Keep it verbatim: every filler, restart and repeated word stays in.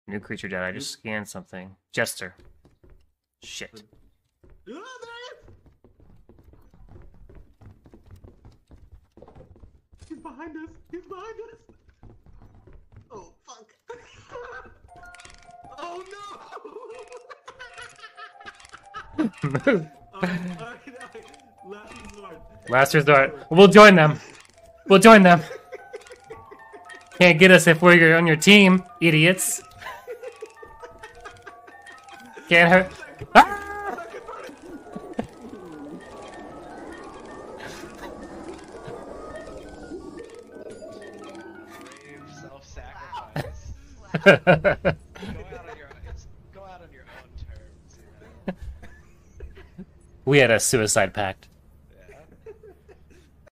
New creature dead. I just scanned something. Jester. Shit. Oh, there he is! He's behind us! He's behind us! Oh, fuck! Oh, no! Move. Alright, alright, alright. Last resort. Last resort. We'll join them. We'll join them. Can't get us if we're on your team, idiots. Can't hurt. Ah! Self-sacrifice. go out on your it's, go out on your own terms. You know? We had a suicide pact.